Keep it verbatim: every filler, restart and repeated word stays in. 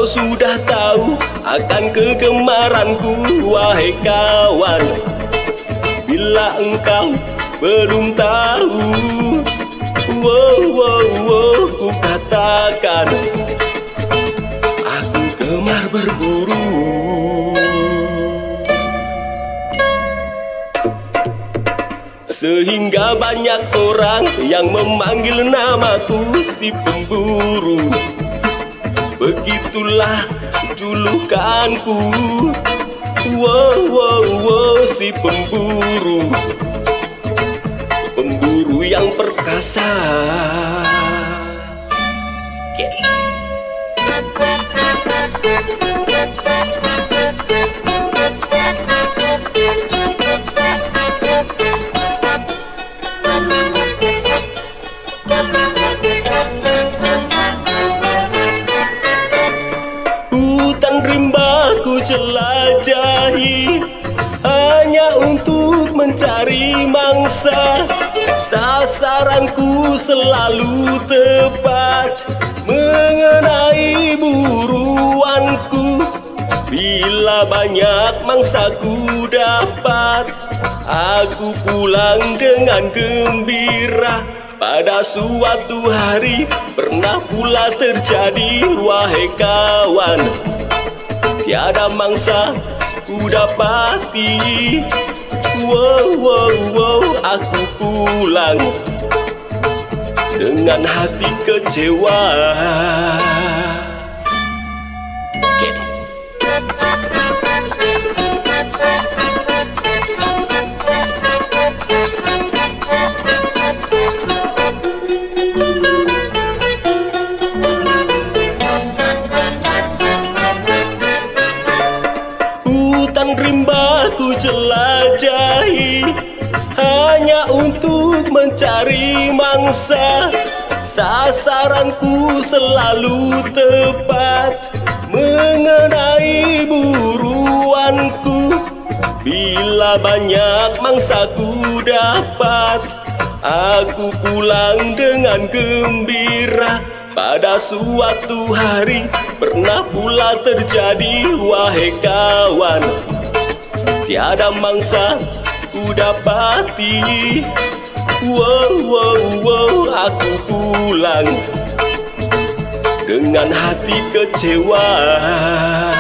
sudah tahu akan kegemaranku, wahai kawan. Bila engkau belum tahu, wow, wow, wow, ku katakan aku gemar berburu. Sehingga banyak orang yang memanggil namaku si pemburu. Begitulah julukanku, wow, wow, wow, si pemburu. Pemburu yang perkasa. Okay. Hutan rimba ku jelajahi hanya untuk mencari mangsa. Sasaranku selalu tepat mengenai buruanku. Bila banyak mangsaku dapat, aku pulang dengan gembira. Pada suatu hari pernah pula terjadi, wahai kawan. Tiada mangsa ku dapati, wow, wow, wow, aku pulang dengan hati kecewa. Hutan rimba ku jelajahi hanya untuk mencari mangsa. Sasaranku selalu tepat mengenai buruanku. Bila banyak mangsaku dapat, aku pulang dengan gembira. Pada suatu hari pernah pula terjadi, wahai kawan. Tiada mangsa ku dapati, wow, wow, wow, aku pulang dengan hati kecewa.